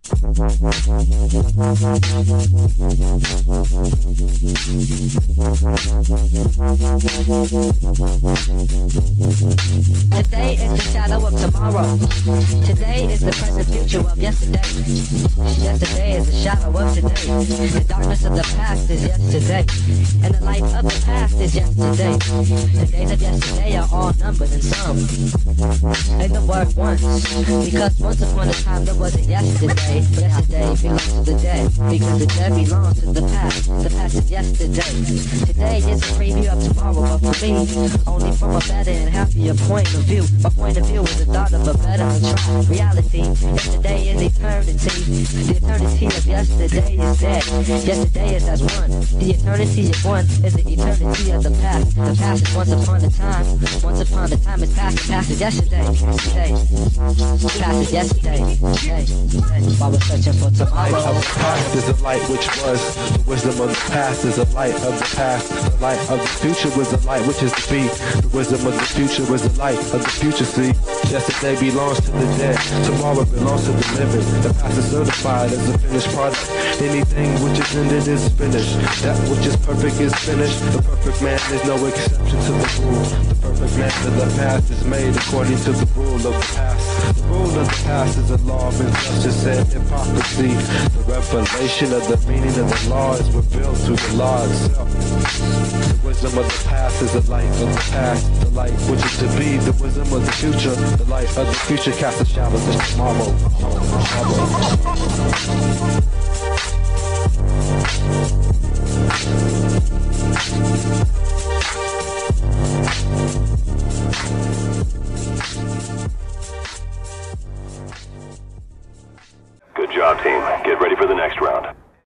Today is the shadow of tomorrow. Today is the present future of yesterday. Yesterday is the shadow of today. The darkness of the past is yesterday, and the light of the past is yesterday. The days of yesterday are all numbered and some. Say the word once, because once upon a time there was a yesterday. Yesterday belongs to the dead, because the dead belongs to the past. The past is yesterday. Today is a preview of tomorrow, but for me, only from a better and happier point of view. My point of view is the thought of a better and try reality. Yesterday is eternity. The eternity of yesterday is dead. Yesterday is as one. The eternity of one is the eternity of the past. The past is once upon a time. Once upon a time is past. The past is yesterday. Today. The past is yesterday. Today. While we're searching for tomorrow. The past is the light which was. The wisdom of the past is the light of the past. The light of the future was the light which is to be. The wisdom of the future was the light of the future. See, yesterday belongs to the dead. Tomorrow belongs to the living. The past is certified as a finished product. Anything which is ended is finished. That which is perfect is finished. The perfect man is no exception to the rule. The perfect man of the past is made according to the rule of the past. The rule of the past is a law of injustice and hypocrisy. The revelation of the meaning of the law is revealed through the law itself. The wisdom of the past is the light of the past. The light which is to be. The wisdom of the future. The light of the future casts a shadow to tomorrow. Good job, team. Get ready for the next round.